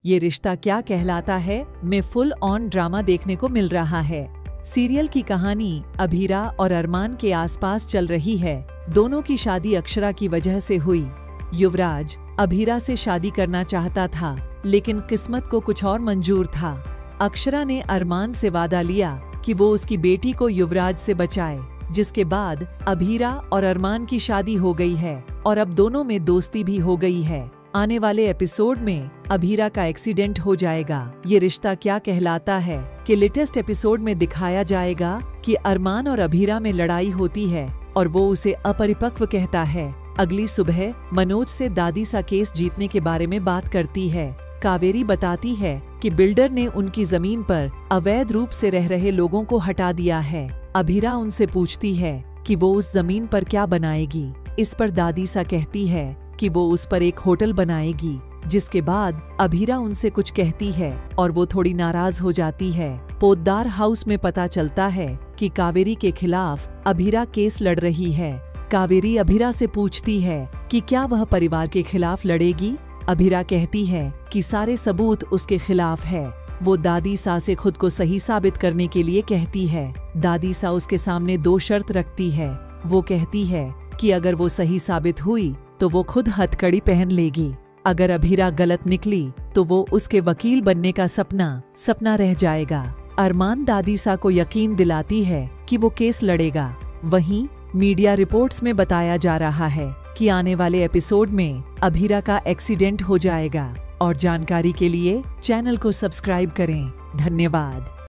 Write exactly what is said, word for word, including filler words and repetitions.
ये रिश्ता क्या कहलाता है में फुल ऑन ड्रामा देखने को मिल रहा है। सीरियल की कहानी अभीरा और अरमान के आसपास चल रही है। दोनों की शादी अक्षरा की वजह से हुई। युवराज अभीरा से शादी करना चाहता था, लेकिन किस्मत को कुछ और मंजूर था। अक्षरा ने अरमान से वादा लिया कि वो उसकी बेटी को युवराज से बचाए, जिसके बाद अभीरा और अरमान की शादी हो गई है और अब दोनों में दोस्ती भी हो गई है। आने वाले एपिसोड में अभीरा का एक्सीडेंट हो जाएगा। ये रिश्ता क्या कहलाता है कि लेटेस्ट एपिसोड में दिखाया जाएगा कि अरमान और अभीरा में लड़ाई होती है और वो उसे अपरिपक्व कहता है। अगली सुबह मनोज से दादी सा केस जीतने के बारे में बात करती है। कावेरी बताती है कि बिल्डर ने उनकी जमीन पर अवैध रूप से रह रहे लोगों को हटा दिया है। अभीरा उनसे पूछती है कि वो उस जमीन पर क्या बनाएगी। इस पर दादी सा कहती है कि वो उस पर एक होटल बनाएगी, जिसके बाद अभीरा उनसे कुछ कहती है और वो थोड़ी नाराज हो जाती है। पोद्दार हाउस में पता चलता है कि कावेरी के खिलाफ अभीरा केस लड़ रही है। कावेरी अभीरा से पूछती है कि क्या वह परिवार के खिलाफ लड़ेगी। अभीरा कहती है कि सारे सबूत उसके खिलाफ है। वो दादी सा से खुद को सही साबित करने के लिए कहती है। दादी सा उसके सामने दो शर्त रखती है। वो कहती है कि अगर वो सही साबित हुई तो वो खुद हथकड़ी पहन लेगी। अगर अभीरा गलत निकली तो वो उसके वकील बनने का सपना सपना रह जाएगा। अरमान दादी सा को यकीन दिलाती है कि वो केस लड़ेगा। वहीं मीडिया रिपोर्ट्स में बताया जा रहा है कि आने वाले एपिसोड में अभीरा का एक्सीडेंट हो जाएगा। और जानकारी के लिए चैनल को सब्सक्राइब करें। धन्यवाद।